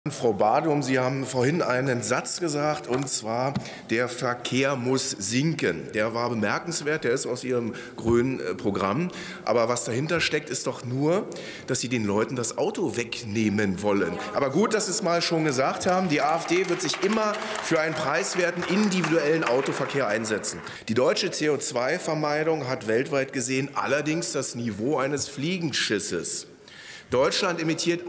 Frau Badum, Sie haben vorhin einen Satz gesagt, und zwar, der Verkehr muss sinken. Der war bemerkenswert, der ist aus Ihrem grünen Programm. Aber was dahinter steckt, ist doch nur, dass Sie den Leuten das Auto wegnehmen wollen. Aber gut, dass Sie es mal schon gesagt haben. Die AfD wird sich immer für einen preiswerten, individuellen Autoverkehr einsetzen. Die deutsche CO2-Vermeidung hat weltweit gesehen allerdings das Niveau eines Fliegenschisses. Deutschland emittiert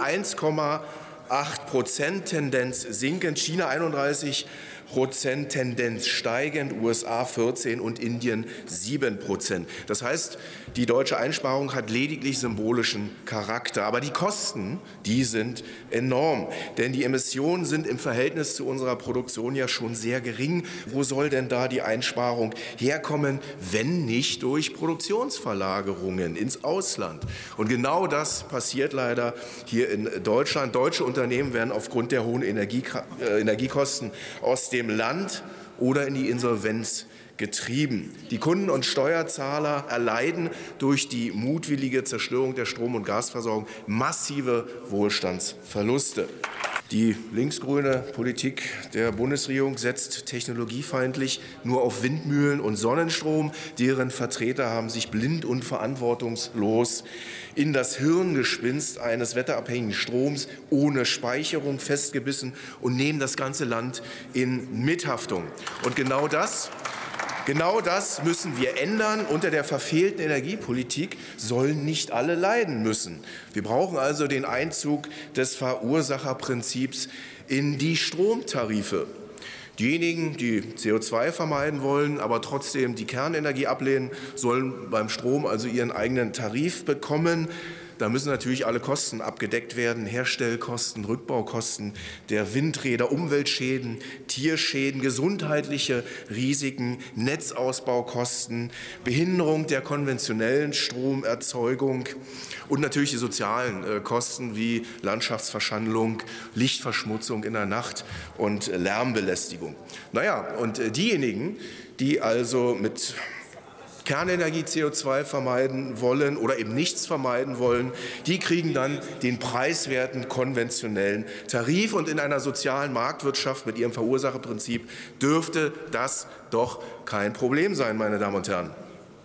1,8%, Tendenz sinkend, China 31%, Tendenz steigend, USA 14% und Indien 7%. Das heißt, die deutsche Einsparung hat lediglich symbolischen Charakter. Aber die Kosten, die sind enorm. Denn die Emissionen sind im Verhältnis zu unserer Produktion ja schon sehr gering. Wo soll denn da die Einsparung herkommen, wenn nicht durch Produktionsverlagerungen ins Ausland? Und genau das passiert leider hier in Deutschland. Deutsche Unternehmen werden aufgrund der hohen Energiekosten aus dem Land oder in die Insolvenz getrieben. Die Kunden und Steuerzahler erleiden durch die mutwillige Zerstörung der Strom- und Gasversorgung massive Wohlstandsverluste. Die linksgrüne Politik der Bundesregierung setzt technologiefeindlich nur auf Windmühlen und Sonnenstrom. Deren Vertreter haben sich blind und verantwortungslos in das Hirngespinst eines wetterabhängigen Stroms ohne Speicherung festgebissen und nehmen das ganze Land in Mithaftung. Und genau das müssen wir ändern. Unter der verfehlten Energiepolitik sollen nicht alle leiden müssen. Wir brauchen also den Einzug des Verursacherprinzips in die Stromtarife. Diejenigen, die CO2 vermeiden wollen, aber trotzdem die Kernenergie ablehnen, sollen beim Strom also ihren eigenen Tarif bekommen. Da müssen natürlich alle Kosten abgedeckt werden, Herstellkosten, Rückbaukosten der Windräder, Umweltschäden, Tierschäden, gesundheitliche Risiken, Netzausbaukosten, Behinderung der konventionellen Stromerzeugung und natürlich die sozialen Kosten wie Landschaftsverschandlung, Lichtverschmutzung in der Nacht und Lärmbelästigung. Naja, und diejenigen, die also mit Kernenergie CO2 vermeiden wollen oder eben nichts vermeiden wollen, die kriegen dann den preiswerten konventionellen Tarif. Und in einer sozialen Marktwirtschaft mit ihrem Verursacherprinzip dürfte das doch kein Problem sein, meine Damen und Herren.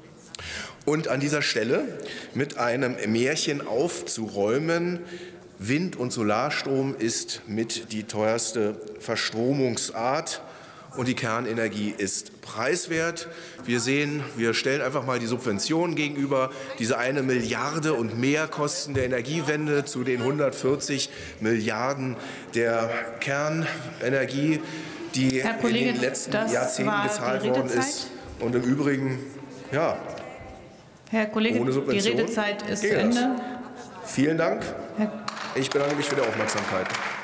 Und an dieser Stelle mit einem Märchen aufzuräumen: Wind- und Solarstrom ist mit die teuerste Verstromungsart. Und die Kernenergie ist preiswert. Wir stellen einfach mal die Subventionen gegenüber, diese 1 Milliarde und Mehrkosten der Energiewende zu den 140 Milliarden der Kernenergie, die in den letzten Jahrzehnten gezahlt worden ist. Und im Übrigen, ja, Herr Kollege, ohne Subvention die Redezeit ist zu Ende. Vielen Dank. Ich bedanke mich für die Aufmerksamkeit.